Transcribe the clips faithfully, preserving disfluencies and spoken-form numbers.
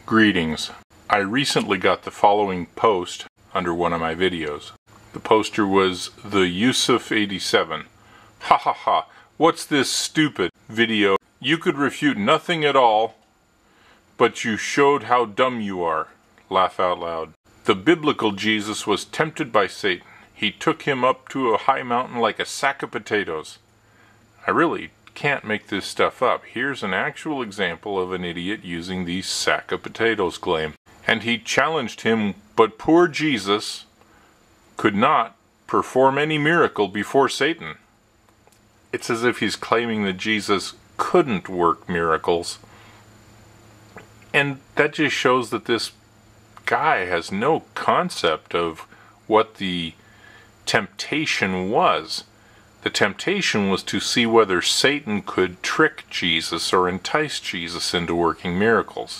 Greetings. I recently got the following post under one of my videos. The poster was the Yusuf eighty-seven. Ha ha ha, what's this stupid video? You could refute nothing at all, but you showed how dumb you are. Laugh out loud. The biblical Jesus was tempted by Satan. He took him up to a high mountain like a sack of potatoes. I really can't make this stuff up. Here's an actual example of an idiot using the sack of potatoes claim. And he challenged him, but poor Jesus could not perform any miracle before Satan. It's as if he's claiming that Jesus couldn't work miracles. And that just shows that this guy has no concept of what the temptation was. The temptation was to see whether Satan could trick Jesus or entice Jesus into working miracles.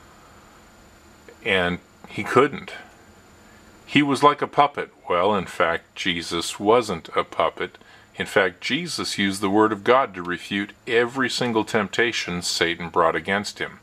And he couldn't. He was like a puppet. Well, in fact, Jesus wasn't a puppet. In fact, Jesus used the Word of God to refute every single temptation Satan brought against him.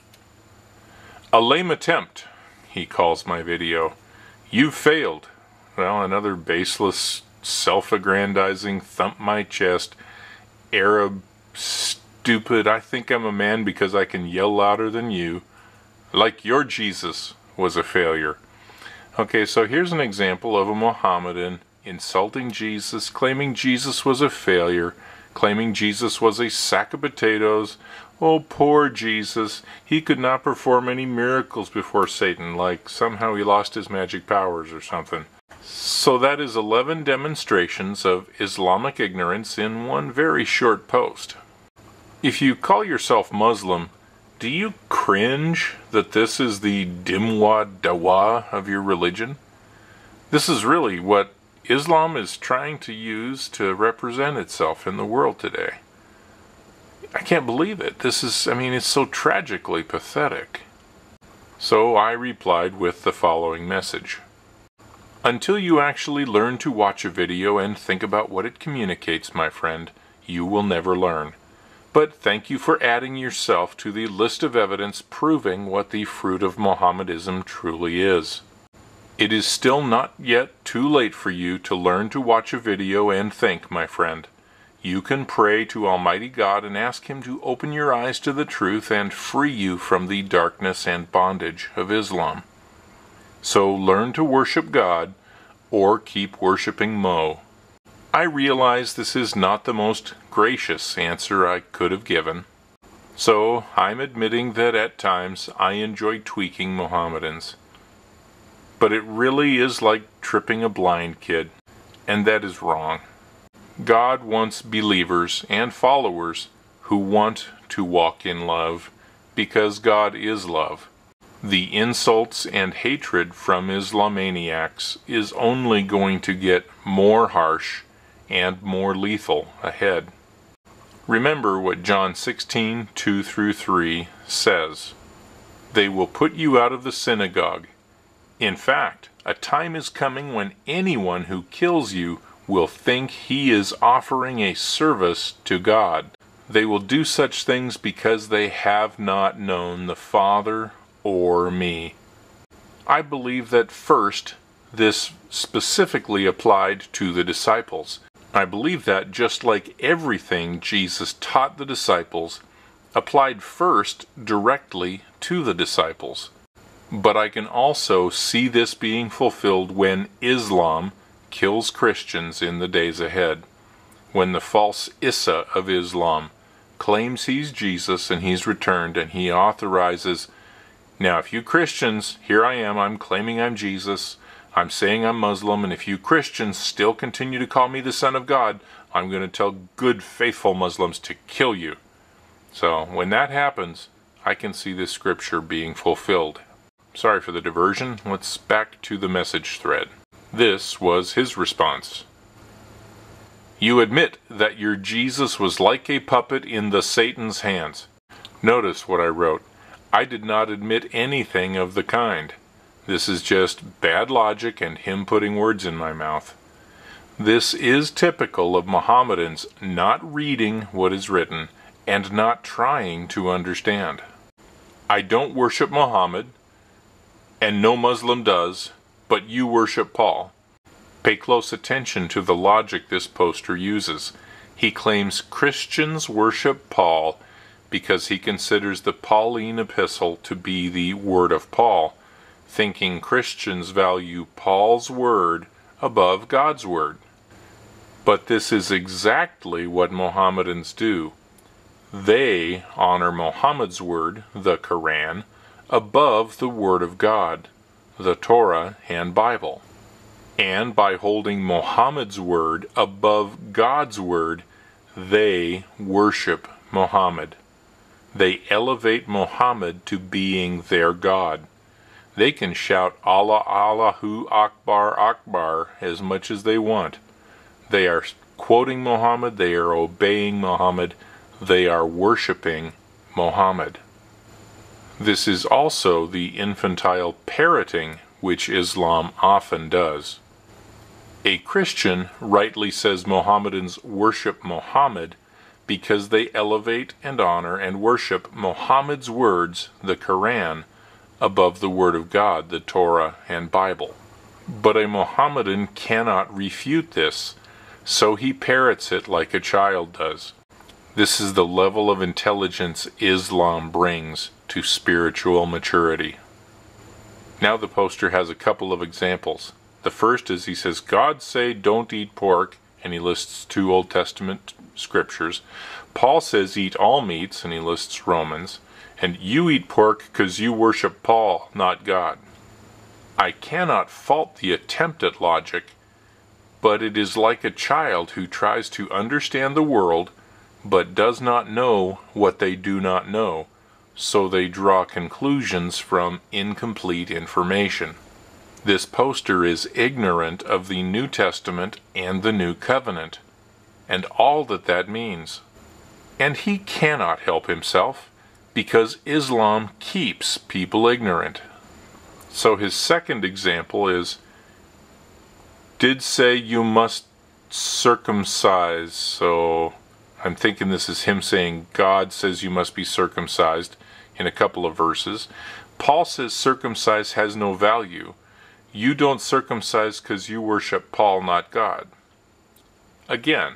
A lame attempt, he calls my video. You've failed. Well, another baseless, self-aggrandizing, thump my chest, Arab, stupid, I think I'm a man because I can yell louder than you, like your Jesus was a failure. Okay, so here's an example of a Mohammedan insulting Jesus, claiming Jesus was a failure, claiming Jesus was a sack of potatoes. Oh, poor Jesus, he could not perform any miracles before Satan, like somehow he lost his magic powers or something. So that is eleven demonstrations of Islamic ignorance in one very short post. If you call yourself Muslim, do you cringe that this is the Dimwad Dawah of your religion? This is really what Islam is trying to use to represent itself in the world today. I can't believe it. This is, I mean, it's so tragically pathetic. So I replied with the following message. Until you actually learn to watch a video and think about what it communicates, my friend, you will never learn. But thank you for adding yourself to the list of evidence proving what the fruit of Mohammedanism truly is. It is still not yet too late for you to learn to watch a video and think, my friend. You can pray to Almighty God and ask Him to open your eyes to the truth and free you from the darkness and bondage of Islam. So learn to worship God, or keep worshiping Mo. I realize this is not the most gracious answer I could have given. So I'm admitting that at times I enjoy tweaking Mohammedans. But it really is like tripping a blind kid, and that is wrong. God wants believers and followers who want to walk in love, because God is love. The insults and hatred from Islamaniacs is only going to get more harsh and more lethal ahead. Remember what John sixteen, two through three says. They will put you out of the synagogue. In fact, a time is coming when anyone who kills you will think he is offering a service to God. They will do such things because they have not known the Father or me. I believe that first, this specifically applied to the disciples. I believe that just like everything Jesus taught the disciples, applied first directly to the disciples. But I can also see this being fulfilled when Islam kills Christians in the days ahead. When the false Isa of Islam claims he's Jesus and he's returned and he authorizes, now if you Christians, here I am, I'm claiming I'm Jesus, I'm saying I'm Muslim, and if you Christians still continue to call me the Son of God, I'm going to tell good, faithful Muslims to kill you. So when that happens, I can see this scripture being fulfilled. Sorry for the diversion. Let's back to the message thread. This was his response. You admit that your Jesus was like a puppet in the Satan's hands. Notice what I wrote. I did not admit anything of the kind. This is just bad logic and him putting words in my mouth. This is typical of Mohammedans not reading what is written and not trying to understand. I don't worship Muhammad, and no Muslim does, but you worship Paul. Pay close attention to the logic this poster uses. He claims Christians worship Paul because he considers the Pauline epistle to be the word of Paul, thinking Christians value Paul's word above God's word. But this is exactly what Mohammedans do. They honor Muhammad's word, the Quran, above the word of God, the Torah and Bible. And by holding Muhammad's word above God's word, they worship Muhammad. They elevate Muhammad to being their God. They can shout Allah, Allahu Akbar, Akbar as much as they want. They are quoting Muhammad, they are obeying Muhammad, they are worshiping Muhammad. This is also the infantile parroting which Islam often does. A Christian rightly says Mohammedans worship Muhammad because they elevate and honor and worship Muhammad's words, the Quran, above the Word of God, the Torah and Bible. But a Mohammedan cannot refute this, so he parrots it like a child does. This is the level of intelligence Islam brings to spiritual maturity. Now the poster has a couple of examples. The first is he says, God say don't eat pork, and he lists two Old Testament scriptures. Paul says eat all meats, and he lists Romans. And you eat pork because you worship Paul, not God. I cannot fault the attempt at logic, but it is like a child who tries to understand the world, but does not know what they do not know, so they draw conclusions from incomplete information. This poster is ignorant of the New Testament and the New Covenant, and all that that means. And he cannot help himself, because Islam keeps people ignorant. So his second example is, did say you must circumcise, so I'm thinking this is him saying God says you must be circumcised in a couple of verses. Paul says circumcise has no value. You don't circumcise because you worship Paul, not God. Again,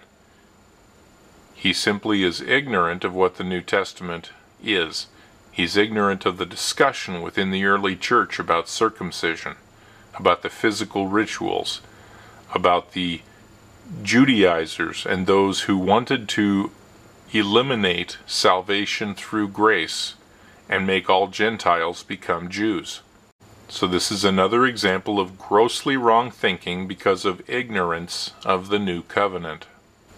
he simply is ignorant of what the New Testament is. He's ignorant of the discussion within the early church about circumcision, about the physical rituals, about the Judaizers and those who wanted to eliminate salvation through grace and make all Gentiles become Jews. So this is another example of grossly wrong thinking because of ignorance of the New Covenant.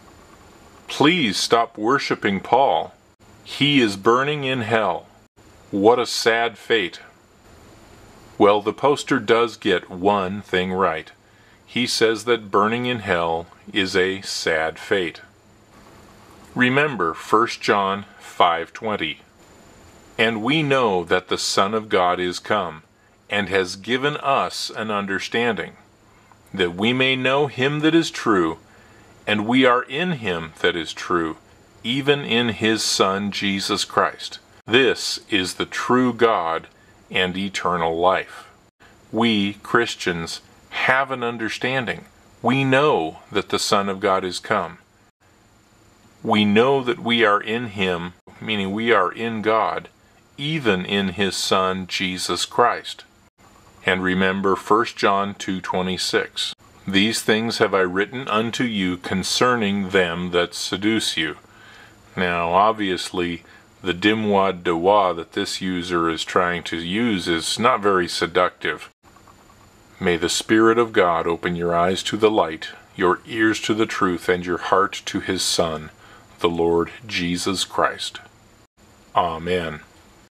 Please stop worshiping Paul. He is burning in hell. What a sad fate. Well, the poster does get one thing right. He says that burning in hell is a sad fate. Remember First John five twenty. And we know that the Son of God is come, and has given us an understanding, that we may know him that is true, and we are in him that is true, even in his Son Jesus Christ. This is the true God and eternal life. We, Christians, have an understanding. We know that the Son of God is come. We know that we are in him, meaning we are in God, even in his Son Jesus Christ. And remember First John two twenty-six. These things have I written unto you concerning them that seduce you. Now, obviously, the Dimwad Dawah that this user is trying to use is not very seductive. May the Spirit of God open your eyes to the light, your ears to the truth, and your heart to his Son, the Lord Jesus Christ. Amen.